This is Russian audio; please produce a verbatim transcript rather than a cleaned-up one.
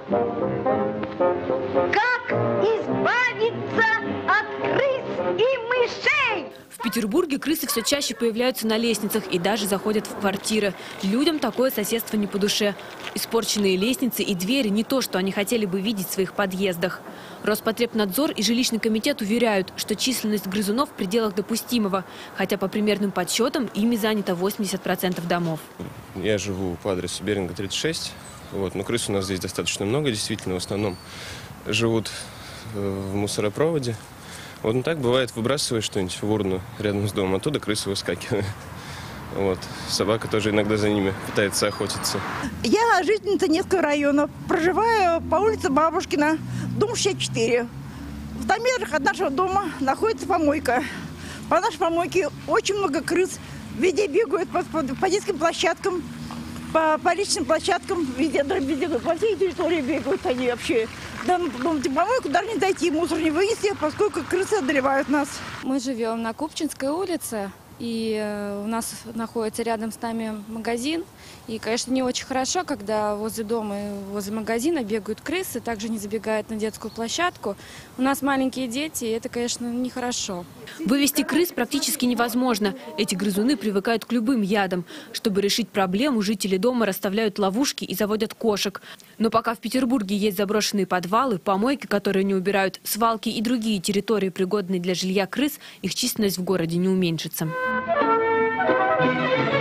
Как избавиться от крыс и мышей? В Петербурге крысы все чаще появляются на лестницах и даже заходят в квартиры. Людям такое соседство не по душе. Испорченные лестницы и двери – не то, что они хотели бы видеть в своих подъездах. Роспотребнадзор и жилищный комитет уверяют, что численность грызунов в пределах допустимого, хотя по примерным подсчетам ими занято восемьдесят процентов домов. Я живу по адресу Беринга, тридцать шесть. Вот, но крыс у нас здесь достаточно много, действительно, в основном живут в мусоропроводе. Вот, ну так бывает, выбрасываешь что-нибудь в урну рядом с домом, оттуда крысы выскакивают. Вот. Собака тоже иногда за ними пытается охотиться. Я жительница Невского района. Проживаю по улице Бабушкина, дом шестьдесят четыре. В ста метрах от нашего дома находится помойка. По нашей помойке очень много крыс. Везде бегают по, по, по детским площадкам, по, по личным площадкам. Везде, везде, по всей территории бегают они вообще. Да, на помойку даже не дойти, мусор не вынести, поскольку крысы одолевают нас. Мы живем на Купчинской улице. И у нас находится рядом с нами магазин. И, конечно, не очень хорошо, когда возле дома и возле магазина бегают крысы, также не забегают на детскую площадку. У нас маленькие дети, и это, конечно, нехорошо. Вывести крыс практически невозможно. Эти грызуны привыкают к любым ядам. Чтобы решить проблему, жители дома расставляют ловушки и заводят кошек. Но пока в Петербурге есть заброшенные подвалы, помойки, которые не убирают, свалки и другие территории, пригодные для жилья крыс, их численность в городе не уменьшится. Thank you.